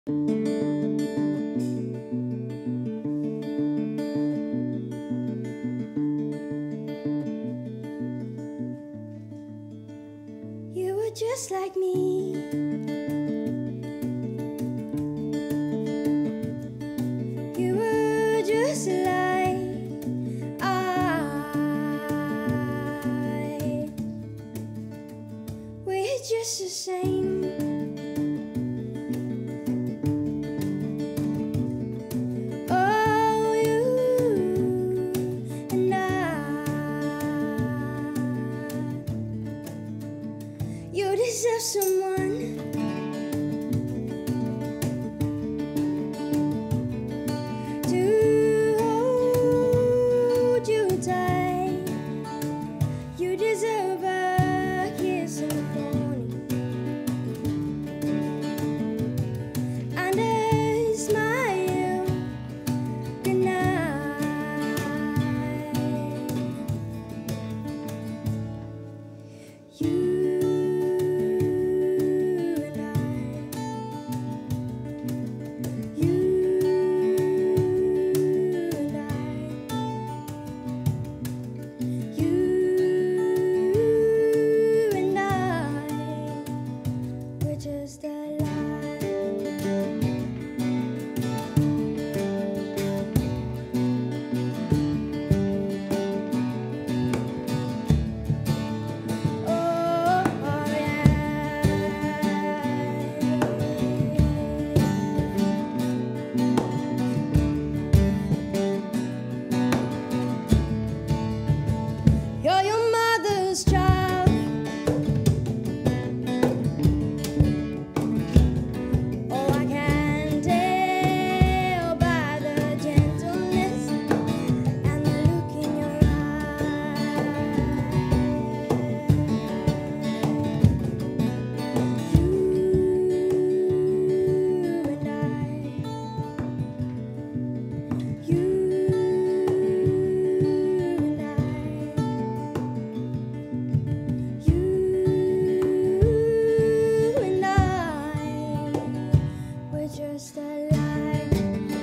You were just like me. You were just like I. We're just the same. Oh, you and I. You deserve someone to hold you tight. You deserve a kiss in the morning and a smile goodnight. You just alive. Oh, yeah. You're your mother's child. Just alive.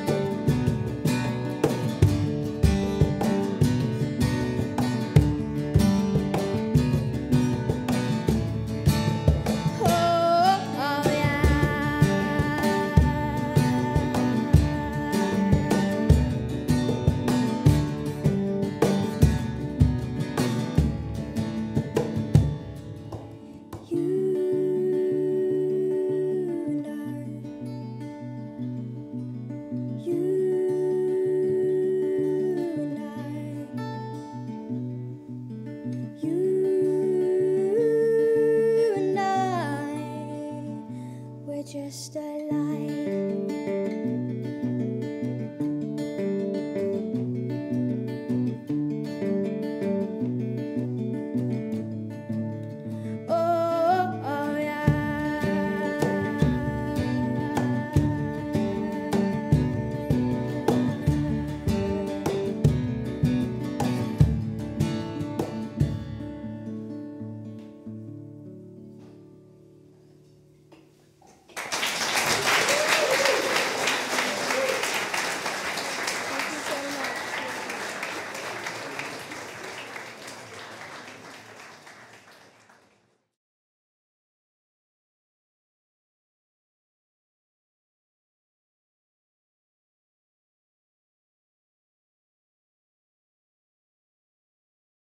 Oh, yeah. Just a light.